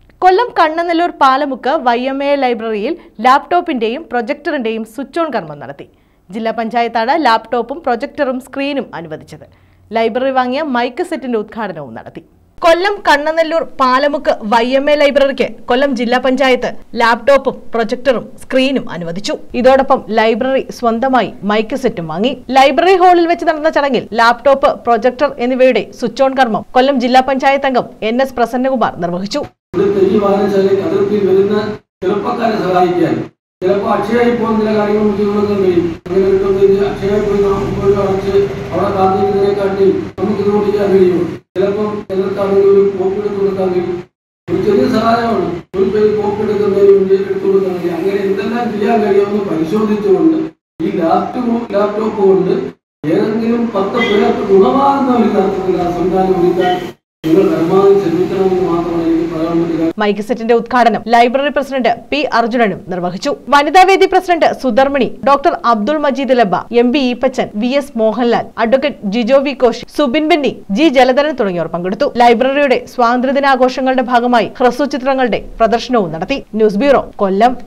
കൊല്ലം Kannanallur Palamukku YMA ലൈബ്രറിയിൽ ലാപ്ടോപ്പിന്റെയും പ്രൊജക്ടറിന്റെയും switch on കർമ്മം നടത്തി. ജില്ലാ പഞ്ചായത്താണ് ലാപ്ടോപ്പും പ്രൊജക്ടറും സ്ക്രീനും അനുവദിച്ചത്. ലൈബ്രറി വാങ്ങിയ മൈക്ക് സെറ്റിന്റെ ഉദ്ഘാടനവും നടത്തി. കൊല്ലം കണ്ണനല്ലൂർ പാലമുക്ക് YMA ലൈബ്രറിക്ക് കൊല്ലം ജില്ലാ പഞ്ചായത്ത് ലാപ്ടോപ്പും പ്രൊജക്ടറും സ്ക്രീനും അനുവദിച്ചു. ഇതോടൊപ്പം ലൈബ്രറി സ്വന്തമായി മൈക്ക് സെറ്റും വാങ്ങി. ലൈബ്രറി ഹാളിൽ വെച്ച് നടന്ന ചടങ്ങിൽ ലാപ്ടോപ്പ്, പ്രൊജക്ടർ എന്നിവയുടെ സ്വിച്ച് ഓൺ കർമ്മം കൊല്ലം ജില്ലാ പഞ്ചായത്ത് അംഗം NS പ്രസന്നകുമാർ നിർവഹിച്ചു. ചിലപ്പോൾ അക്ഷയയിൽ പോകുന്ന ചില കാര്യങ്ങൾ ചെയ്തുകൊടുക്കാൻ കഴിയും. അങ്ങനെ അക്ഷയയിൽ പോയി അവിടെ കാത്തിരിക്കുന്നതിനെക്കാട്ടി നമുക്ക് ഇതുകൊണ്ട് ചെയ്യാൻ കഴിയും. ചിലപ്പം ചിലർക്കാണെങ്കിൽ ഒരു കോപ്പി എടുത്ത് കൊടുക്കാൻ കഴിയും. ഒരു ചെറിയ സഹായമാണ്. ഒരു പേര് കോപ്പി എടുക്കുന്നതിന് വേണ്ടി എടുത്തു കൊടുക്കാൻ കഴിയും. അങ്ങനെ എന്തെല്ലാം ചെയ്യാൻ കഴിയുമെന്ന് പരിശോധിച്ചുകൊണ്ട് ഈ ലാപ്ടോപ്പ് കൊണ്ട് ഏതെങ്കിലും 10 പേർക്ക് ഗുണമാകുന്ന ഒരു തരത്തിലുള്ള സംവിധാനം ഒരുക്കാൻ നിങ്ങൾ പരമാവധി ശ്രമിക്കണമെന്ന് മാത്രമാണ് എനിക്ക് പറയാൻ. മൈക്ക് സെറ്റിന്റെ ഉദ്ഘാടനം ലൈബ്രറി പ്രസിഡന്റ് P. അർജുനനും നിർവഹിച്ചു. വനിതാവേദി president Sudharmani, doctor Abdul Majeed Labba, MB Eappachan, VS Mohanlal, advocate Jijo V Koshy, Subin Benny, G. Jaladharan തുടങ്ങിയവർ പങ്കെടുത്തു. ലൈബ്രറിയുടെ സ്വാതന്ത്ര്യദിനാഘോഷങ്ങളുടെ ഭാഗമായി ഹ്രസ്വ ചിത്രങ്ങളുടെ പ്രദർശനവും നടത്തി. ന്യൂസ് ബ്യൂറോ, കൊല്ലം.